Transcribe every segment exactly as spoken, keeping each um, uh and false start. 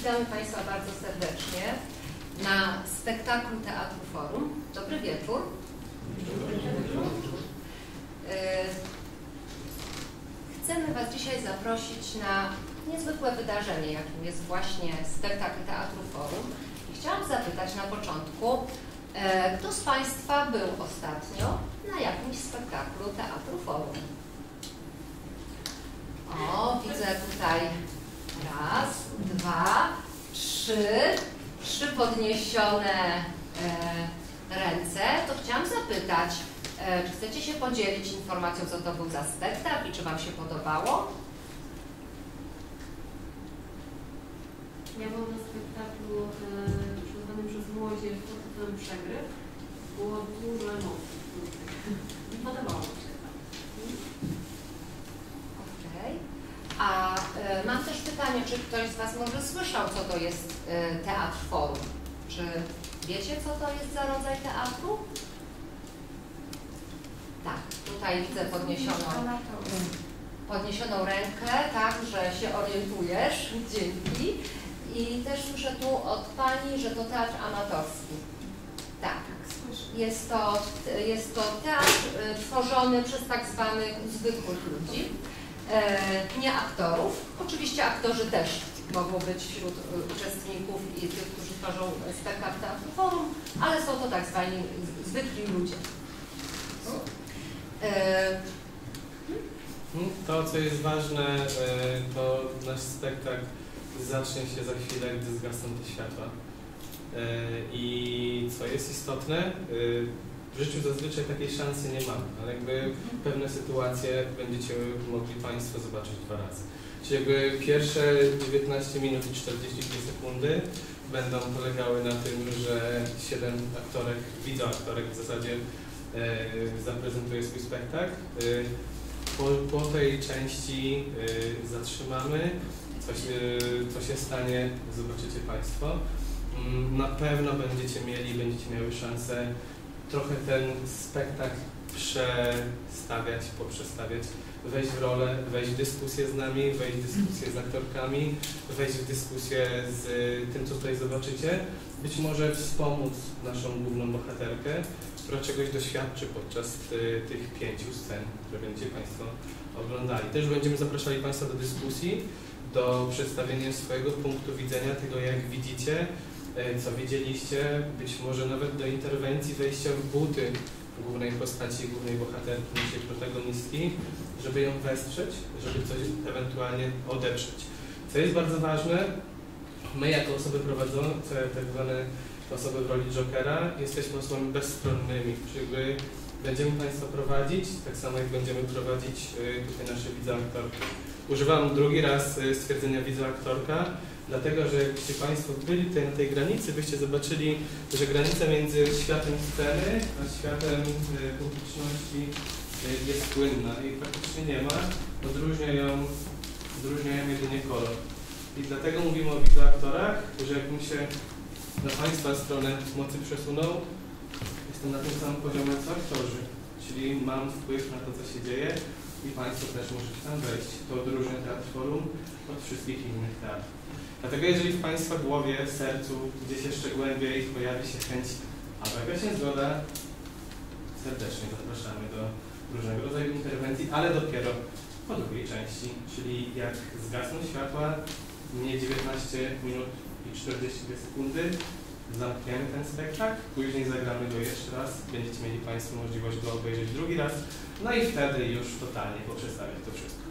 Witamy Państwa bardzo serdecznie na spektaklu Teatru Forum. Dobry wieczór. Dobry wieczór. Chcemy Was dzisiaj zaprosić na niezwykłe wydarzenie, jakim jest właśnie spektakl Teatru Forum. I chciałam zapytać na początku, kto z Państwa był ostatnio na jakimś spektaklu Teatru Forum? O, widzę tutaj raz, dwa, trzy, trzy podniesione e, ręce. To chciałam zapytać, e, czy chcecie się podzielić informacją, co to był za spektakl i czy Wam się podobało? Ja byłam na spektaklu e, przygotowanym przez młodzież pod tytułem Przegryw. Było dużo emocji. Podobało mi się. Okej. A y, mam też pytanie, czy ktoś z Was może słyszał, co to jest y, Teatr Forum? Czy wiecie, co to jest za rodzaj teatru? Tak, tutaj widzę podniesioną, podniesioną rękę, tak, że się orientujesz, dzięki. I też słyszę tu od Pani, że to teatr amatorski. Tak, jest to, jest to teatr y, tworzony przez tak zwanych zwykłych ludzi. E, nie aktorów. Oczywiście aktorzy też mogą być wśród uczestników i tych, którzy tworzą spektakl Teatru Forum, ale są to tak zwani zwykli ludzie. E, To, co jest ważne, to nasz spektakl zacznie się za chwilę, gdy zgasną te światła. I co jest istotne, w życiu zazwyczaj takiej szansy nie mamy, ale jakby pewne sytuacje będziecie mogli Państwo zobaczyć dwa razy. Czyli jakby pierwsze dziewiętnaście minut i czterdzieści dwie sekundy będą polegały na tym, że siedem aktorek, wideoaktorek w zasadzie e, zaprezentuje swój spektakl. E, po, po tej części e, zatrzymamy, co się, co się stanie, zobaczycie Państwo. Na pewno będziecie mieli, będziecie miały szansę trochę ten spektakl przestawiać, poprzestawiać, wejść w rolę, wejść w dyskusję z nami, wejść w dyskusję z aktorkami, wejść w dyskusję z tym, co tutaj zobaczycie. Być może wspomóc naszą główną bohaterkę, która czegoś doświadczy podczas tych pięciu scen, które będziecie Państwo oglądali. Też będziemy zapraszali Państwa do dyskusji, do przedstawienia swojego punktu widzenia, tego jak widzicie, co widzieliście, być może nawet do interwencji, wejścia w buty głównej postaci, głównej bohaterki, naszej protagonistki, żeby ją wesprzeć, żeby coś ewentualnie odeprzeć. Co jest bardzo ważne, my jako osoby prowadzące, tak zwane osoby w roli Jokera, jesteśmy osobami bezstronnymi, czyli będziemy Państwa prowadzić, tak samo jak będziemy prowadzić tutaj nasze wideoaktorki. Używam drugi raz stwierdzenia wideoaktorka, dlatego że jakbyście Państwo byli tutaj na tej granicy, byście zobaczyli, że granica między światem sceny a światem publiczności jest płynna i praktycznie nie ma, odróżnia ją, odróżnia ją jedynie kolor. I dlatego mówimy o wideoaktorach, że jakbym się na Państwa stronę mocy przesunął, jestem na tym samym poziomie co aktorzy, czyli mam wpływ na to, co się dzieje i Państwo też możecie tam wejść. To odróżnia Teatr Forum od wszystkich innych teatrów. Dlatego jeżeli w Państwa głowie, sercu, gdzieś jeszcze głębiej pojawi się chęć albo jakaś niezgoda, serdecznie zapraszamy do różnego rodzaju interwencji, ale dopiero po drugiej części, czyli jak zgasną światła, mnie dziewiętnaście minut i czterdzieści dwie sekundy, zamkniemy ten spektakl, później zagramy go jeszcze raz, będziecie mieli Państwo możliwość go obejrzeć drugi raz, no i wtedy już totalnie poprzestawiać to wszystko.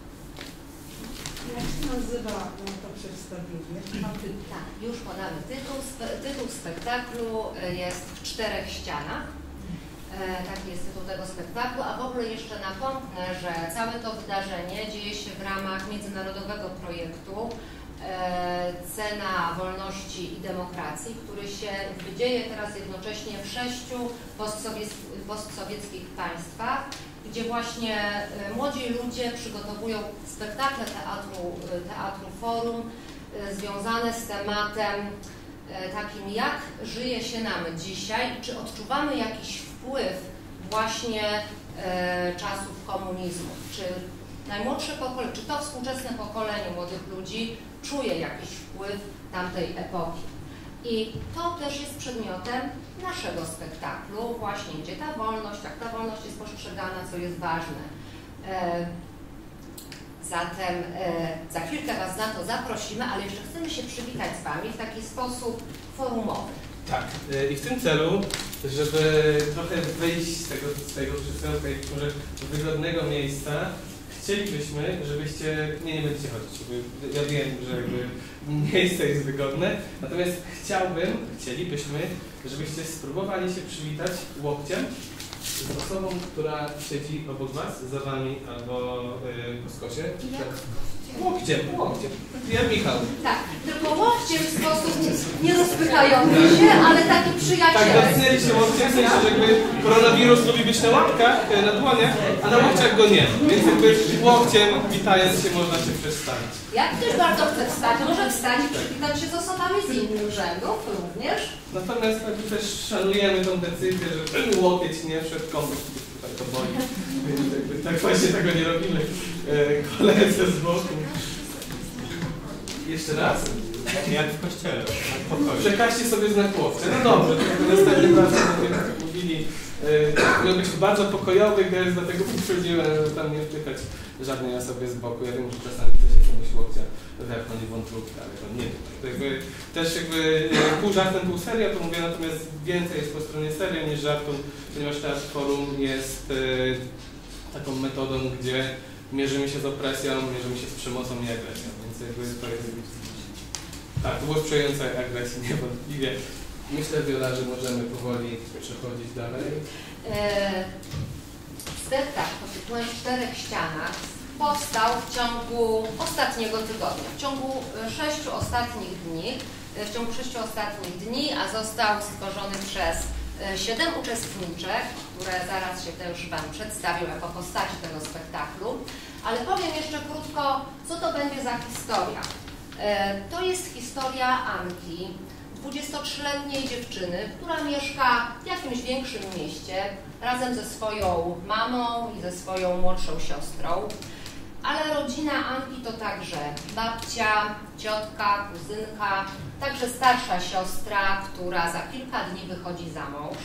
Jak się nazywa to przedstawienie? Tak, już podamy tytuł. Tytuł spektaklu jest W czterech ścianach. E, taki jest tytuł tego spektaklu, a w ogóle jeszcze napomknę, że całe to wydarzenie dzieje się w ramach międzynarodowego projektu e, Cena Wolności i Demokracji, który się dzieje teraz jednocześnie w sześciu postsowieckich państwach, gdzie właśnie młodzi ludzie przygotowują spektakle teatru, teatru Forum związane z tematem takim, jak żyje się nam dzisiaj, czy odczuwamy jakiś wpływ właśnie czasów komunizmu, czy najmłodsze pokolenie, czy to współczesne pokolenie młodych ludzi czuje jakiś wpływ tamtej epoki. I to też jest przedmiotem naszego spektaklu, właśnie gdzie ta wolność, tak ta wolność jest postrzegana, co jest ważne. E, zatem e, za chwilkę Was na to zaprosimy, ale jeszcze chcemy się przywitać z Wami w taki sposób forumowy. Tak, i w tym celu, żeby trochę wyjść z tego, z tego krzesełka i może wygodnego miejsca, chcielibyśmy, żebyście, nie, nie będziecie chodzić, ja wiem, że jakby miejsce jest wygodne, natomiast chciałbym, chcielibyśmy, żebyście spróbowali się przywitać łokciem z osobą, która siedzi obok Was, za Wami albo yy, po skosie. Łokciem, łokciem. Ja Michał. Tak, tylko łokciem w sposób nie rozpychający się, ale taki przyjacielski. Tak, dotknęli się łokciem, w sensie, że jakby koronawirus lubi być na łapkach, na dłoniach, a na łokciach go nie. Więc jakby łokciem, witając się, można się przestawić. Jak ktoś bardzo chce wstać, może wstać i przywitać się z osobami z innych rzędów również. Natomiast jakby też szanujemy tą decyzję, że ten łokieć nie wszedł komuś tutaj to boli. Więc jakby tak właśnie tego nie robimy. E, koledze z boku. Jeszcze raz. Jak w kościele. Przekażcie sobie znak łokcia. No dobrze, to następnym razem będziemy mówili. E, miał być bardzo pokojowy gest, dlatego przychodziłem, żeby tam nie wpychać żadnej osobie z boku. Ja wiem, że czasami chce się komuś łokcia wepchnąć wątróbkę, ale to nie tutaj. Jakby, też jakby pół żartem, pół serio, to mówię, natomiast więcej jest po stronie serio niż żartu, ponieważ teraz forum jest e, taką metodą, gdzie mierzymy się z opresją, mierzymy się z przemocą i agresją, więc jakby to jest... Tak, to było sprzyjające agresji, niewątpliwie. Myślę, Wiola, że możemy powoli przechodzić dalej. E, spektakl pod tytułem Czterech ścianach powstał w ciągu ostatniego tygodnia, w ciągu sześciu ostatnich dni, w ciągu sześciu ostatnich dni, a został stworzony przez siedem uczestniczek, które zaraz się też Wam przedstawią jako postaci tego spektaklu, ale powiem jeszcze krótko, co to będzie za historia. To jest historia Anki, dwudziestotrzyletniej dziewczyny, która mieszka w jakimś większym mieście razem ze swoją mamą i ze swoją młodszą siostrą. Ale rodzina Anki to także babcia, ciotka, kuzynka, także starsza siostra, która za kilka dni wychodzi za mąż.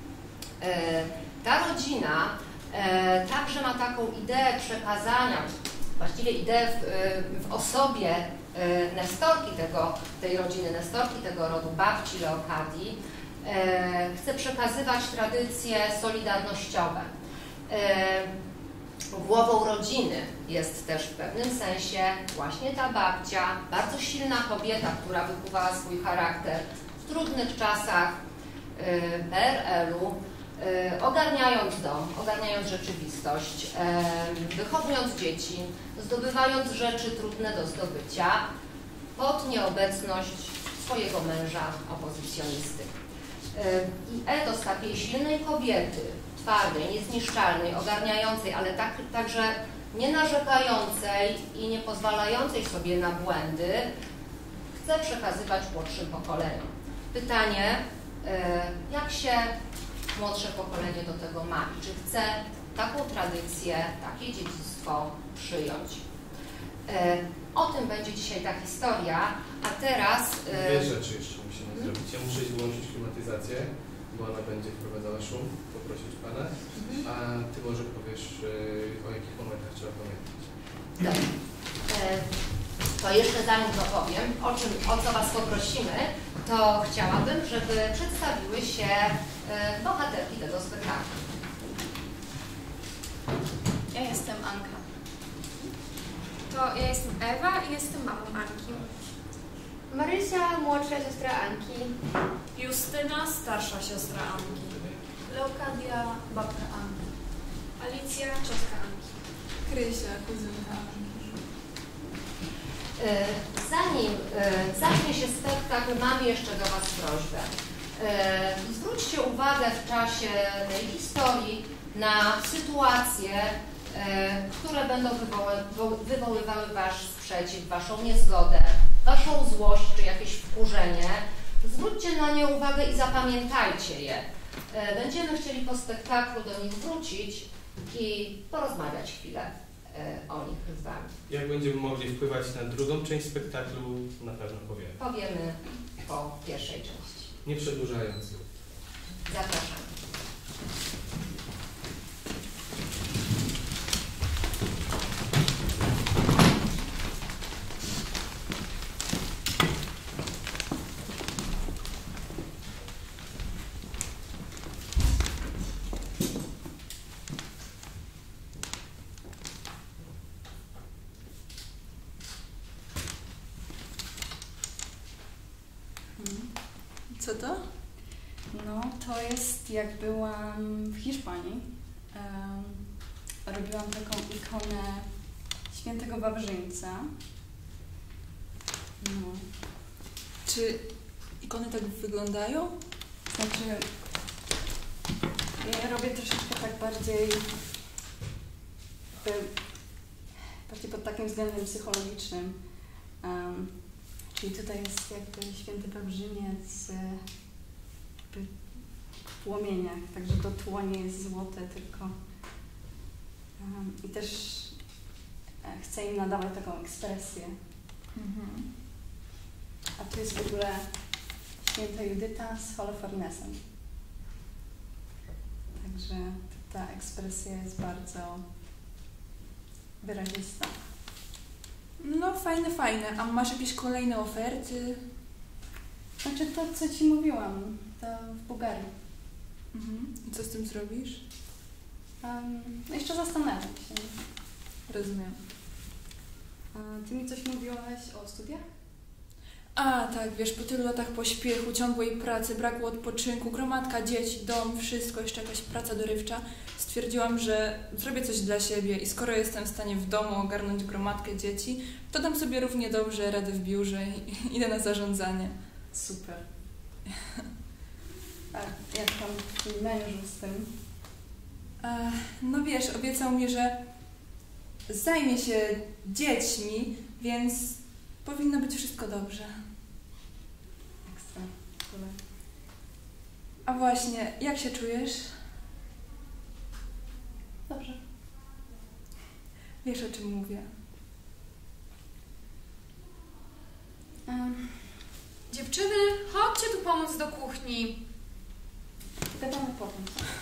E, ta rodzina e, także ma taką ideę przekazania, właściwie ideę w, w osobie e, Nestorki tego, tej rodziny, Nestorki tego rodu, babci Leokadii. E, chce przekazywać tradycje solidarnościowe. E, Głową rodziny jest też w pewnym sensie właśnie ta babcia, bardzo silna kobieta, która wykuwała swój charakter w trudnych czasach P R L-u, ogarniając dom, ogarniając rzeczywistość, wychowując dzieci, zdobywając rzeczy trudne do zdobycia pod nieobecność swojego męża opozycjonisty. I etos takiej silnej kobiety, twardej, niezniszczalnej, ogarniającej, ale tak, także nie narzekającej i nie pozwalającej sobie na błędy, chce przekazywać młodszym pokoleniom. Pytanie, jak się młodsze pokolenie do tego ma i czy chce taką tradycję, takie dziedzictwo przyjąć. O tym będzie dzisiaj ta historia, a teraz... Dwie rzeczy jeszcze musimy hmm? zrobić. Ja muszę włączyć klimatyzację, bo ona będzie wprowadzała szum, poprosić Pana, a Ty może powiesz, o jakich momentach trzeba pamiętać. Dobrze. To jeszcze zanim to powiem, o, czym, o co Was poprosimy, to chciałabym, żeby przedstawiły się bohaterki tego spektaklu. Ja jestem Anka. To ja jestem Ewa i jestem mamą Anki. Marysia, młodsza siostra Anki. Justyna, starsza siostra Anki. Leokadia, babka Anki. Alicja, ciotka Anki. Krysia, kuzynka Anki. Zanim zacznie się spektakl, mam jeszcze do Was prośbę. Zwróćcie uwagę w czasie tej historii na sytuacje, które będą wywoływały Wasz sprzeciw, Waszą niezgodę, Waszą złość czy jakieś wkurzenie. Zwróćcie na nie uwagę i zapamiętajcie je. Będziemy chcieli po spektaklu do nich wrócić i porozmawiać chwilę. e, o nich z Wami. Jak będziemy mogli wpływać na drugą część spektaklu, na pewno powiemy. Powiemy po pierwszej części. Nie przedłużając. Zapraszam. Co to? No, to jest jak byłam w Hiszpanii. Um, robiłam taką ikonę świętego Wawrzyńca. No. Czy ikony tak wyglądają? Znaczy, ja robię troszeczkę tak bardziej, jakby, bardziej pod takim względem psychologicznym. Um, czyli tutaj jest jakby święty Wawrzyniec jakby w płomieniach, także to tło nie jest złote, tylko um, i też e, chcę im nadawać taką ekspresję. Mhm. A tu jest w ogóle święta Judyta z Holofernesem. Także ta ekspresja jest bardzo wyrazista. No fajne, fajne. A masz jakieś kolejne oferty? Znaczy to, co Ci mówiłam, to w Bułgarii. Mhm. I co z tym zrobisz? Um, no jeszcze zastanawiam się. Rozumiem. A Ty mi coś mówiłaś o studiach? A, tak, wiesz, po tylu latach pośpiechu, ciągłej pracy, braku odpoczynku, gromadka dzieci, dom, wszystko, jeszcze jakaś praca dorywcza, stwierdziłam, że zrobię coś dla siebie i skoro jestem w stanie w domu ogarnąć gromadkę dzieci, to dam sobie równie dobrze radę w biurze i idę na zarządzanie. Super. A jak tam twój mężu z tym? Ech, no wiesz, obiecał mi, że zajmie się dziećmi, więc powinno być wszystko dobrze. Ekstra. Tyle. A właśnie, jak się czujesz? Dobrze. Wiesz, o czym mówię. Um, Dziewczyny, chodźcie tu pomóc do kuchni. gadamy potem.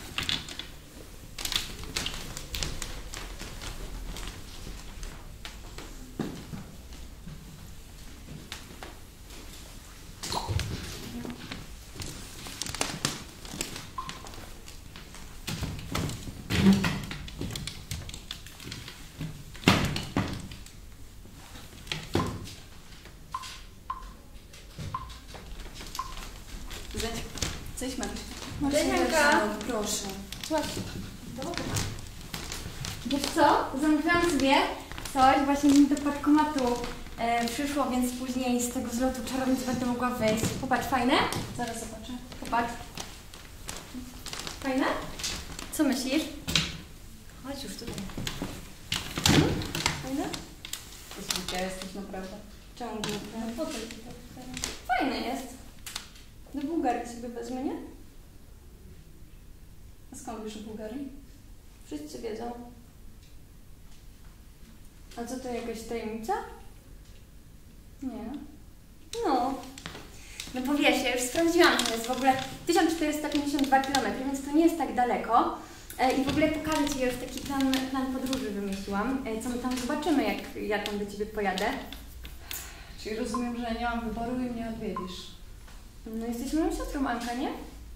Cześć Marysia. Cześć Anka. Proszę. Dobra. Wiesz co? Zamówiłam sobie coś, właśnie mi do paczkomatu e, przyszło, więc później z tego zlotu czarownic będę mogła wyjść. Popatrz, fajne? Zaraz zobaczę. Popatrz. Fajne? Co myślisz? Chodź już tutaj. Hmm? Fajne? Jesteś, jesteś naprawdę. Czemu głupie? No po co ci to? Fajne jest. Do Bułgarii sobie wezmę, nie? A skąd wiesz o Bułgarii? Wszyscy wiedzą. A co to, jakaś tajemnica? Nie. No. No bo wiesz, ja już sprawdziłam, to jest w ogóle tysiąc czterysta pięćdziesiąt dwa kilometry, więc to nie jest tak daleko. E, I w ogóle pokażę Ci, ja już taki plan, plan podróży wymyśliłam. E, co my tam zobaczymy, jak ja tam do Ciebie pojadę. Czyli rozumiem, że nie mam wyboru i mnie odwiedzisz. No jesteś moją siostrą, Anka, nie?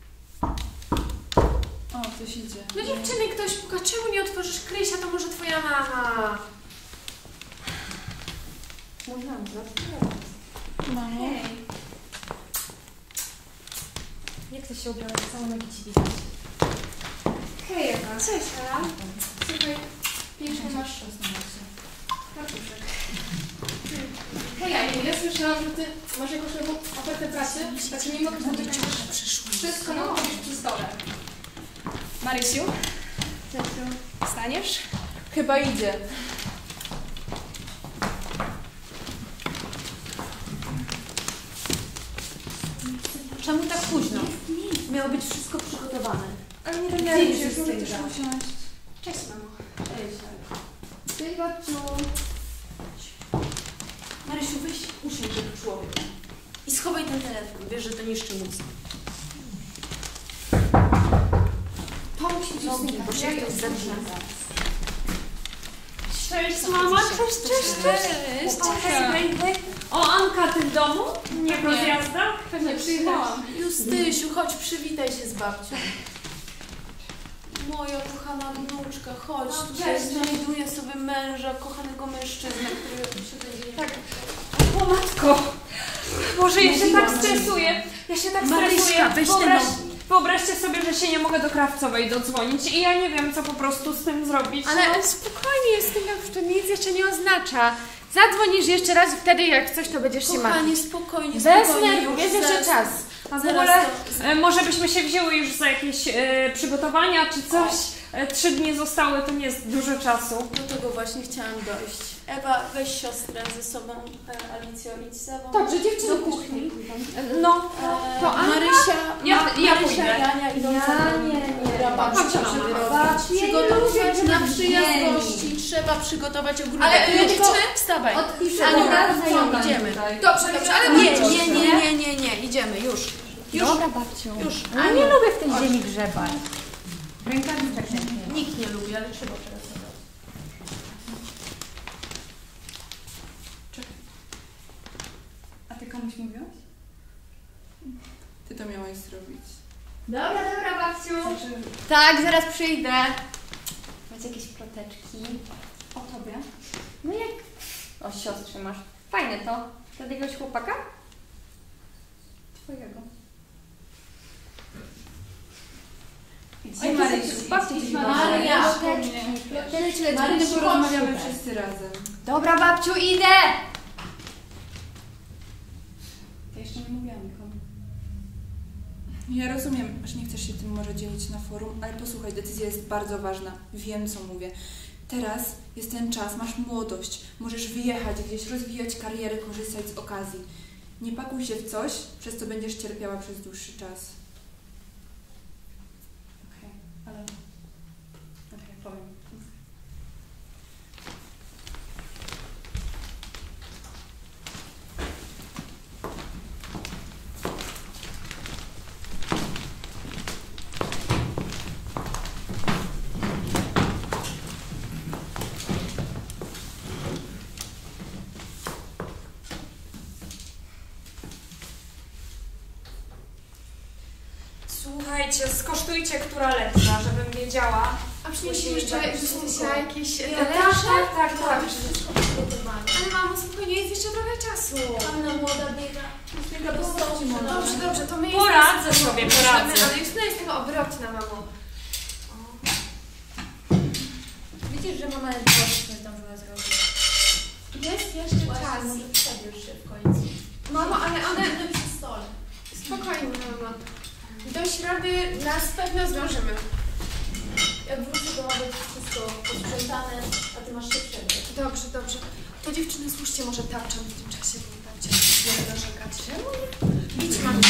O, coś idzie. No dziewczyny, ktoś puka, czemu nie otworzysz Krysia, to może twoja mama. Mówiłam, zaraz. Mamo? Hej. Jak ty się ubrałaś? Całe nogi Ci widać. Hej, Ewa. Cześć, Ela. Słuchaj, pięknie masz fartuszek. Hej, Aniu, ja słyszałam, że Ty masz jakąś nową ofertę pracy, znaczy nie mogę spotykać wszystko na robisz przy stole. Marysiu, Cześć. staniesz? Chyba idzie. Czemu tak późno? Miało być wszystko przygotowane. Ale nie Gdzie denerwuj jest się, Justyna? chcesz usiąść. Cześć, mamo. Cześć. Ty babciu. Marysiu, weź usiądź jak człowiek. I schowaj ten telefon. Wiesz, że to niszczy mózg. Pomóż mi Nogi, synka, bo się jak ktoś to zepnie. Cześć mama, cześć, cześć, cześć. Cześć. O, Anka, ty w domu? Nie po zjazdach? Pewnie przyjechałam. Justysiu, chodź, przywitaj się z babcią. Moja kochana wnuczka, chodź, No, tutaj cześć. znajduję sobie męża, kochanego mężczyznę, który się będzie... Tak. O matko! Boże, ja się tak Mówiłam ci. stresuję. Ja się tak Maryśka, stresuję. weź te Wyobraź, nogi. wyobraźcie sobie, że się nie mogę do Krawcowej dodzwonić i ja nie wiem, co po prostu z tym zrobić. Ale no. spokojnie, jest tym, jak to nic jeszcze nie oznacza. Zadzwonisz jeszcze raz i wtedy jak coś, to będziesz się martwić. Kochanie, spokojnie, Bez spokojnie. nerwów, jest już jeszcze zaraz- czas. A w zaraz ogóle to- e, może byśmy się wzięły już za jakieś e, przygotowania czy coś. E, trzy dni zostały, to nie jest dużo czasu. Do tego właśnie chciałam dojść. Ewa, weź siostrę ze sobą, e, Alicjo, idź ze mną. Dobrze, dziewczyny, do kuchni. No, E, to Anka? Marysia, Ja- Ma, ja Marysia pójdę. i Ania idą Ja za mną. nie, nie. Rabacz, Chodź, trzeba mama. wyrobić. Ja nie Przygotować lubię na tych przyjazd dzieci. gości. Trzeba przygotować ogródek. Ale, Ale e, dziewczyny, wstawaj. Odpiszę Aniu, do razu chodź, idziemy. Dobrze, dobrze, ale Nie, nie, nie, nie, nie, nie, nie, idziemy, już. Już. Dobra, babciu. Już. A nie lubię w tej ziemi grzebać. Rękami tak chętnie. Nikt nie lubi, ale trzeba teraz zrobić. A ty komuś mówiłaś? Ty to miałaś zrobić. Dobra, dobra, babciu. Tak, zaraz przyjdę. Macie jakieś ploteczki? O tobie? No jak? O, siostrze masz. Fajne to. To od jakiegoś chłopaka? Twojego. Oj, Marysiu, babci idź, ci Maryja. Ploteczki. Leci, Marysiu, leci. porozmawiamy wszyscy razem. Dobra, babciu, idę! Ja jeszcze nie mówiłam nikomu. Ja rozumiem, że nie chcesz się tym może dzielić na forum, ale posłuchaj, decyzja jest bardzo ważna. Wiem, co mówię. Teraz jest ten czas, masz młodość, możesz wyjechać gdzieś, rozwijać karierę, korzystać z okazji. Nie pakuj się w coś, przez co będziesz cierpiała przez dłuższy czas. Okej, ale... Okej, powiem. słuchajcie, skosztujcie, która lepsza, żebym wiedziała. A przynieśliście jeszcze jakieś Ja, talerze? tak, tak, tak. Wszystko przygotowane. Ale mamo, spokojnie, jest jeszcze trochę czasu. Panna młoda biega. Biega do stołu. Dobrze, dobrze, to my Poradzę sobie, poradzę. Ale Justyna jest taka obrotna, mamo. Widzisz, że mama nie zdążyła zrobić. Jest jeszcze czas. Może przebierz się w końcu. Mamo, ale one... Siedzimy przy stole. Spokojnie, mamo. Do środy nas pewno zdążymy. Jak wrócę, to ma być wszystko posprzątane, a ty masz się przebrać. Dobrze, dobrze. To dziewczyny, słuchajcie, może tarczą w tym czasie, bo babcia nie narzekać. Czemu nie? Idź, mam.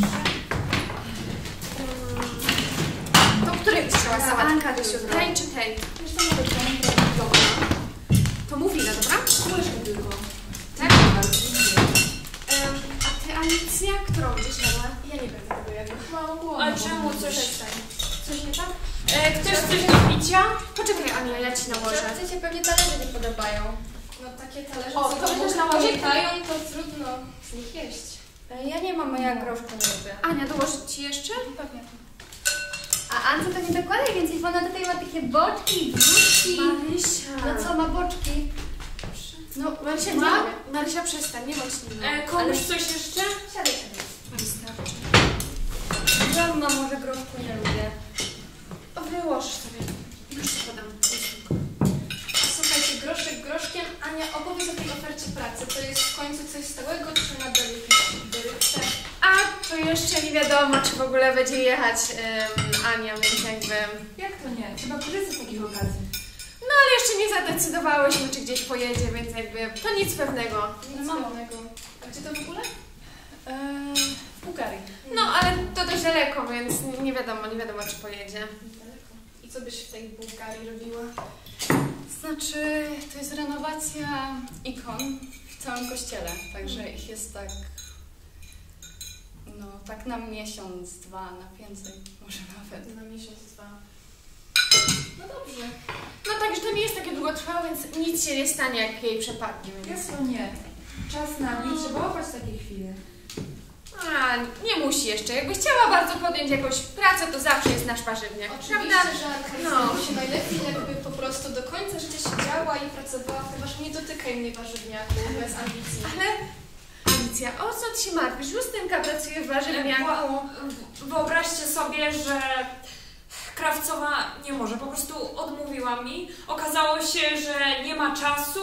To której byś chciała sałatkę? Anka, do siódma. Tej czy tej? Wiesz co, może to nie Dobra. To mów ile, dobra? łyżkę tylko. Tak? Um, a ty, Alicja, którą będziesz jadła? Ja nie będę tego jadła. Mało było. A czemu coś? Coś nie tak? E, chcesz coś do picia? Poczekaj, Ania, ja ci nałożę. Że się pewnie talerze nie podobają. No takie talerze, O, co to będziesz będziesz nałożyć, nałożyć. to trudno z nich jeść. E, Ja nie mam, ja groszku nie lubię. Ania, dołożyć ci jeszcze? Pewnie. A Ance to nie dokładaj więcej, bo ona tutaj ma takie boczki, brzuszki. Marysia. No co, ma boczki? No, Marysia, Ma? nie. Marysia, przestań, nie bądź nimi. E, komuś coś jeszcze? Siadaj, siadaj. Wystarczy. Ja mam może groszku nie lubię. O, wyłożysz sobie. Już ci podam. Słuchajcie, groszek groszkiem. Ania, opowiedz o tej ofercie pracy. To jest w końcu coś stałego, czy nadal jakieś dyrywce? A, to jeszcze nie wiadomo, czy w ogóle będzie jechać um, Ania, więc jakby... Jak to nie? Trzeba korzystać z takich okazji. No, ale jeszcze nie zadecydowałyśmy, czy gdzieś pojedzie, więc jakby to nic pewnego. Nic Mamo. pewnego. A gdzie to w ogóle? Eee, w Bułgarii. No, ale to dość daleko, więc nie wiadomo, nie wiadomo, czy pojedzie. Daleko. I co byś w tej Bułgarii robiła? Znaczy, to jest renowacja ikon w całym kościele, także ich jest tak, no tak na miesiąc, dwa, na więcej, może nawet. Na miesiąc, dwa. No dobrze. No także to nie jest takie długotrwałe, więc nic się nie stanie, jak jej przepadnie. Więc... Jasno nie. Czas nagli, trzeba łapać takie chwile. A, nie musi jeszcze. Jakby chciała bardzo podjąć jakąś pracę, to zawsze jest nasz warzywniak. Oczywiście, prawda? że Anka No. się najlepiej, jakby po prostu do końca życia siedziała i pracowała, ponieważ nie dotykaj mnie warzywniaku, bez ambicji. Ale Alicja, o co ty się martwisz? Justynka pracuje w warzywniaku. Wyobraźcie sobie, że Krawcowa nie może, po prostu odmówiła mi. Okazało się, że nie ma czasu.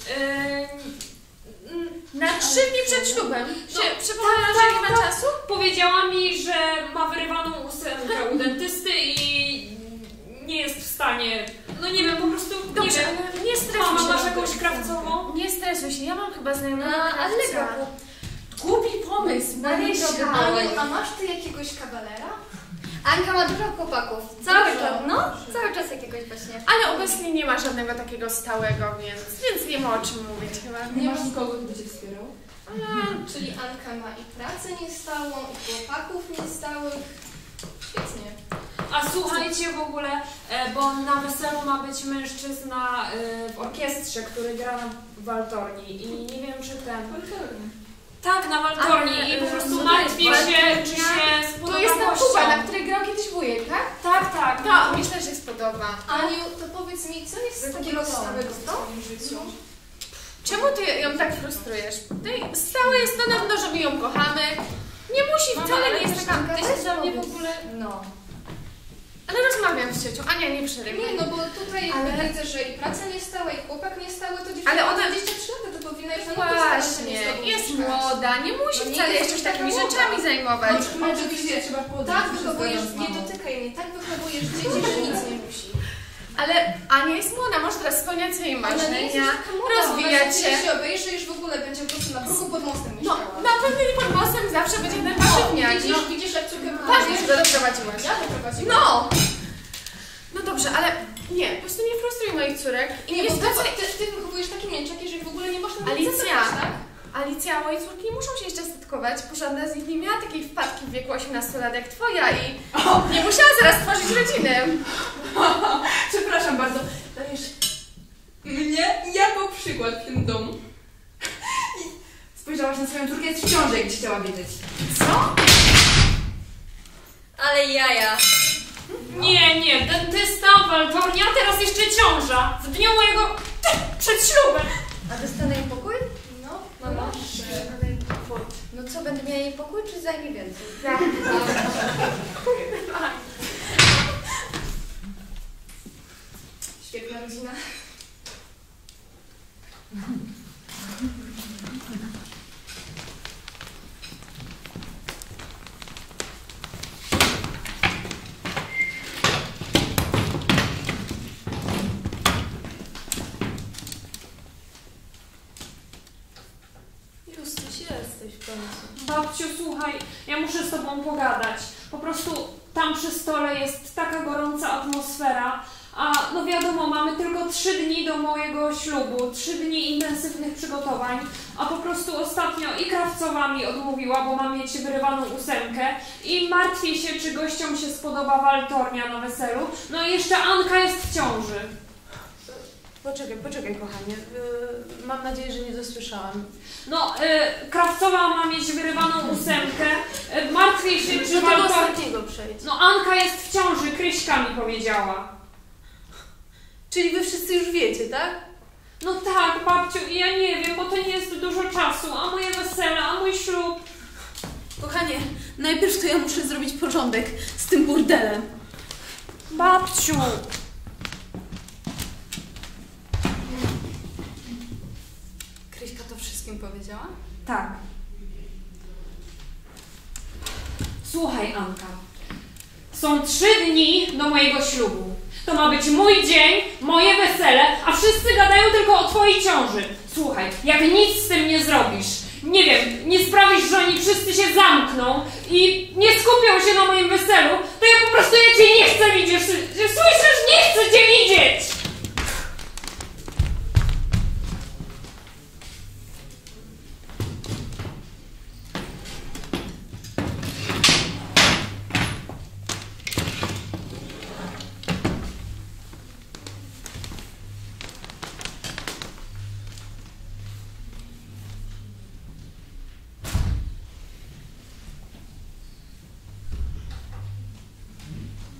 Yy, Na trzy dni przed ślubem no, się przypomniała, tak, że nie tak, ma tak. czasu? Powiedziała mi, że ma wyrywaną ósemkę u dentysty i nie jest w stanie, no nie wiem, po prostu Dobrze, nie wiem. ale nie stresuj Mama, się. masz jakąś Krawcową? Nie stresuj się, ja mam chyba znajomego No, ale krawca. Głupi pomysł, Marysia. Aniu, a masz ty jakiegoś kawalera? Anka ma dużo chłopaków. Cały czas, no, cały czas jakiegoś właśnie. Ale obecnie nie ma żadnego takiego stałego, więc, więc nie ma o czym mówić chyba. Nie masz nikogo, kto by cię wspierał? A, czyli Anka ma i pracę niestałą, i chłopaków niestałych. Świetnie. A słuchajcie w ogóle, e, bo na weselu ma być mężczyzna e, w orkiestrze, który gra na waltorni i nie wiem czy ten... Tak, na waltorni Ale, i po e, prostu co martwię to jest się, czy się spodoba To jest ta gościom. Kuba, na której grał kiedyś wujek, tak? Tak, tak. To mi też się spodoba. Aniu, to powiedz mi, co jest takiego stałego w twoim życiu? Czemu ty ją tak frustrujesz? Ty, stałe jest to na pewno, że my ją kochamy. Nie musi, Mama, wcale ale nie jest też taka... Anka, Ty weź się dla mnie w powiedz. ogóle... No. Ale rozmawiam z ciocią. Ania, nie przerywaj. Nie, no bo tutaj Ale- widzę, że i praca niestała, i chłopak niestały, to dziewczyna Ale ma ona- dwadzieścia trzy lata, to powinna już na Właśnie, jest młoda, nie musi No nie wcale jest jeszcze się taka takimi młoda. rzeczami zajmować. No, oczywiście trzeba podejść. Tak wychowujesz, nie dotykaj mnie, tak wychowujesz dzieci, że nic nie musi. Ale Ania jest młoda, może teraz spełniać swoje Ona nie jest marzenia, już taka młoda, rozwijać ona się. się obejrzy, już w ogóle będzie po prostu na progu pod mostem No, mieszkała. na pewno nie pod głosem zawsze będzie ten warzywniak. Widzisz, No, widzisz, jak córkę ważnie, że go doprowadziłaś. Ja doprowadziłam. No! No dobrze, ale nie, po prostu nie frustruj moich córek. I Nie, nie bo ty, stracaj... ty, ty wychowujesz takie mięczaki, że w ogóle nie można nawet Alicja, zasypać, tak? Alicja, moje córki nie muszą się jeszcze statkować, bo żadna z nich nie miała takiej wpadki w wieku osiemnastu lat jak twoja i nie musiała zaraz tworzyć rodziny. Przepraszam bardzo, dajesz mnie jako przykład w tym domu. I spojrzałaś na swoją córkę, jest w ciąży, jakbyś chciała wiedzieć. Co? Ale jaja. Nie, nie, dentysta, waltornia, teraz jeszcze ciąża. W dniu mojego... przed ślubem. A dostanę jej pokój? No, No no. No co, będę miała jej pokój, czy zajmie więcej? Tak. Świetna rodzina. Justyś, jesteś w końcu. Babciu, słuchaj, ja muszę z tobą pogadać. Po prostu tam przy stole jest taka gorąca atmosfera, a no wiadomo, mamy tylko trzy dni do mojego ślubu, trzy dni intensywnych przygotowań, a po prostu ostatnio i Krawcowa mi odmówiła, bo mam mieć wyrywaną ósemkę i martwię się, czy gościom się spodoba waltornia na weselu. No i jeszcze Anka jest w ciąży. Poczekaj, poczekaj kochanie. Yy, mam nadzieję, że nie dosłyszałam. No, y, Krawcowa ma mieć wyrywaną ósemkę, y, martwię się, czy Do tego waltornia... ostatniego przejdź. No Anka jest w ciąży, Kryśka mi powiedziała. Czyli wy wszyscy już wiecie, tak? No tak, babciu, ja nie wiem, bo to nie jest dużo czasu, a moje wesele, a mój ślub. Kochanie, najpierw to ja muszę zrobić porządek z tym burdelem. Babciu. Kryśka to wszystkim powiedziała? Tak. Słuchaj, Anka. Są trzy dni do mojego ślubu. To ma być mój dzień, moje wesele, a wszyscy gadają tylko o twojej ciąży. Słuchaj, jak nic z tym nie zrobisz, nie wiem, nie sprawisz, że oni wszyscy się zamkną i nie skupią się na moim weselu, to ja po prostu ja cię nie chcę widzieć. Słyszysz? Nie chcę cię widzieć!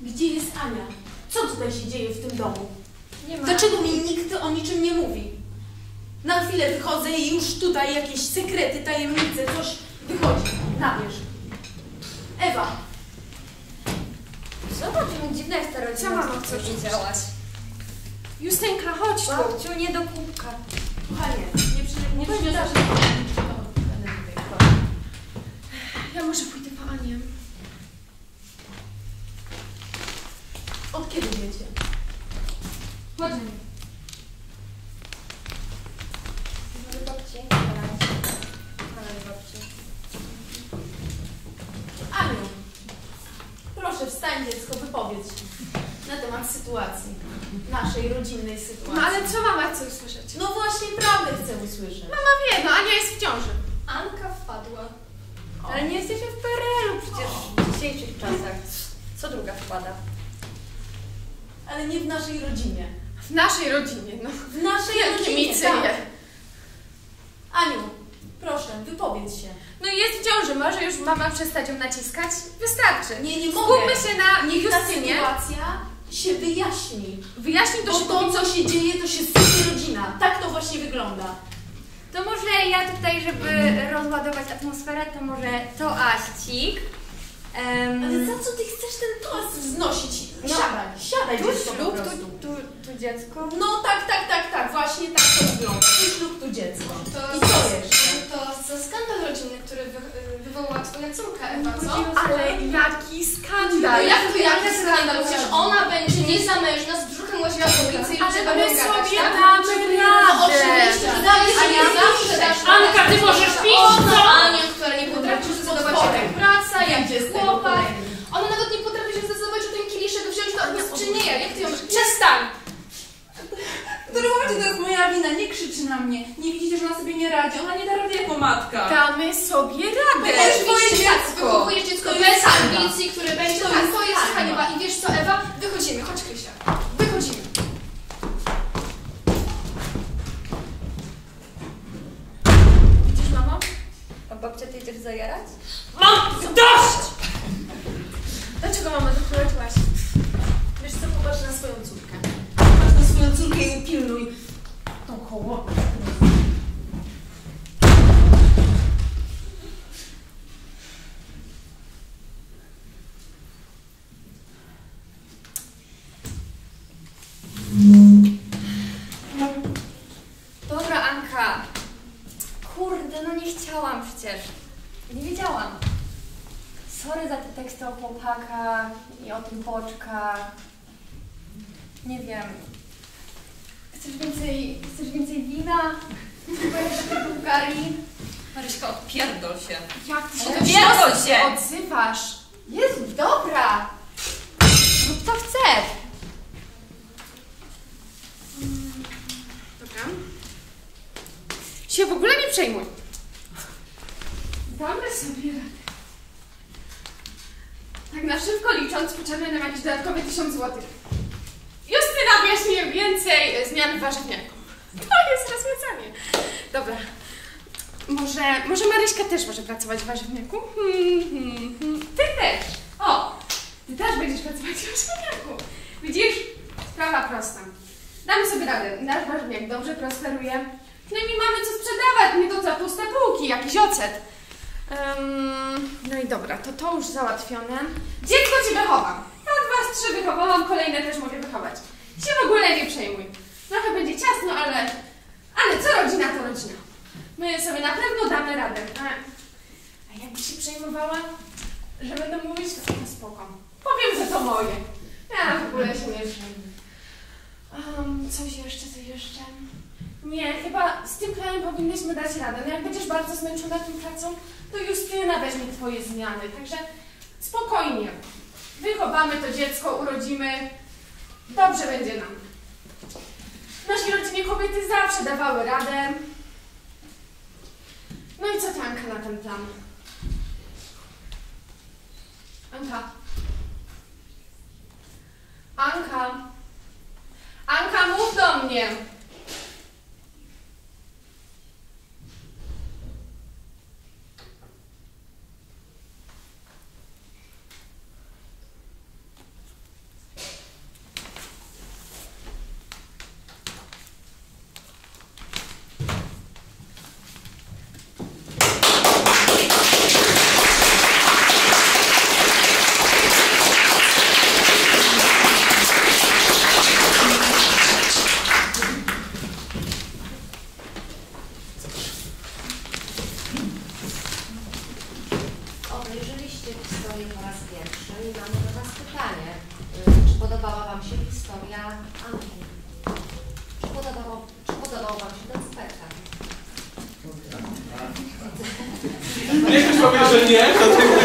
Gdzie jest Ania? Co tutaj się dzieje w tym domu? Nie ma. Dlaczego mi nikt o niczym nie mówi? Na chwilę wychodzę i już tutaj jakieś sekrety, tajemnice, coś wychodzi na wierzch. Ewa! Zobacz, mi dziwna jest ta rodzina. Co, mamo, co chcesz? widziałaś? Justynka, chodź tu. Babciu, nie do kubka. Kochanie, nie przy- nie przyniosłaś Ja może pójdę po Anię. Od kiedy wiecie? Chodźmy. Ale babci. Ale babci. Aniu, proszę wstań dziecko, wypowiedz się na temat sytuacji, naszej rodzinnej sytuacji. No ale co mama chce usłyszeć? No właśnie prawdę chcę usłyszeć. Mama wie, no Ania jest w ciąży. Anka wpadła. Ale nie jesteśmy w P R L-u przecież w dzisiejszych czasach. Co druga wpada? Ale nie w naszej rodzinie. W naszej rodzinie, no. W naszej Wielkie rodzinie, mi cyje. tak. Aniu, proszę, wypowiedz się. No i jest w ciąży, może już mama przestać ją naciskać? Wystarczy. Nie, nie mogę. Skupmy się na Niech ta Justynie. sytuacja się wyjaśni. Wyjaśnij to Bo się to, powinno... co się dzieje, to się sypie rodzina. Tak to właśnie wygląda. To może ja tutaj, żeby rozładować atmosferę, to może toaścik. Um, Ale za co ty chcesz ten toast wznosić? No, Siadaj, siadaj tu dziecko po ślub, tu, prostu. tu, tu dziecko. No tak, tak, tak, tak, właśnie tak to wygląda. Tu ślub, tu dziecko. To, I co jeszcze? To za skandal rodzinny, który wy, wywołała twoja córka Ewa, co? Ale jaki No skandal! jak to jaki skandal? Przecież ona będzie niezamężna, z brzuchem łaziła po ulicy i Ale trzeba my ją gadać, sobie tak? damy radę! Oczywiście, że dajesz, A ale ja nie zawsze dasz Anka, ty możesz pić, Ona, co? Ania, która nie potrafi się zdecydować, jak praca, jak chłopak. Ona nawet nie potrafi się zdecydować, czy ten kieliszek wziąć do nas, czy nie. Jak ty ją... Przestań! W którym momencie to jest moja wina? Nie krzyczy na mnie. Nie widzicie, że ona sobie nie radzi. Ona nie da rady jako matka. Damy sobie radę! To jest twoje dziecko! Wychowujesz dziecko To bez jest hańba. ambicji, które będzie... To Tak, jest to jest hańba. hańba. I wiesz co, Ewa? Wychodzimy, chodź Krysia. Wychodzimy. Widzisz, mamo? A babcia, ty idziesz zajarać? Mam dość! Dlaczego mama doprowadziłaś? Wiesz co, popatrz na swoją córkę. Popatrz na swoją córkę i pilnuj tą hołotę. Dobra, Anka. Kurde, no nie chciałam przecież. Nie wiedziałam. Sorry za te teksty o chłopakach i o tych boczkach. Nie wiem. Chcesz więcej, chcesz więcej wina? Pojedziesz do Bułgarii? Maryśka, odpierdol się. Jak ty się Odpierdol teraz się! odzywasz? Jezu, dobra! Rób co chcesz. Dobra. Się w ogóle nie przejmuj. Damy sobie radę. Tak na szybko licząc, potrzebne nam jakieś dodatkowe tysiąc złotych. Justyna wyjaśni więcej zmian w warzywniaku. To jest rozwiązanie. Dobra. Może, może Maryśka też może pracować w warzywniaku? Hmm, hmm, hmm. Ty też. O, ty też będziesz pracować w warzywniaku. Widzisz? Sprawa prosta. Damy sobie radę. Nasz warzywniak dobrze prosperuje. No i mamy co sprzedawać, nie to co puste półki, jakiś ocet. Um, no i dobra, to to już załatwione. Dziecko ci wychowam. Ja od was trzy wychowałam, kolejne też mogę wychować. Się w ogóle nie przejmuj. Trochę będzie ciasno, ale, ale co rodzina, to rodzina. My sobie na pewno damy radę. A, a jakby się przejmowała, że będę mówić, to to spoko. Powiem, że to moje. Ja w ogóle się nie przejmuję. Um, coś jeszcze, coś jeszcze? Nie, chyba z tym krajem powinnyśmy dać radę. No jak będziesz bardzo zmęczona tą pracą, to Justyna weźmie twoje zmiany. Także spokojnie. Wychowamy to dziecko, urodzimy. Dobrze będzie nam. W naszej rodzinie kobiety zawsze dawały radę. No i co ty, Anka, na ten plan? Anka. Anka. Anka, mów do mnie. obejrzeliście historię po raz pierwszy i mamy do Was pytanie. Czy podobała Wam się historia Anki? Czy podobało, czy podobał Wam się ten spektakl? Niech ktoś powie, że nie, to